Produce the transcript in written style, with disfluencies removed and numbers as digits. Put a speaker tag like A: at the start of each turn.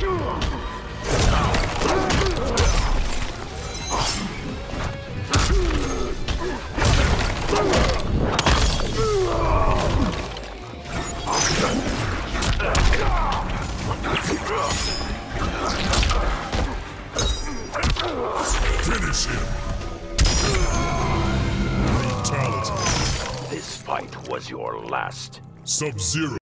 A: Finish him! Brutality.
B: This fight was your last.
A: Sub-Zero.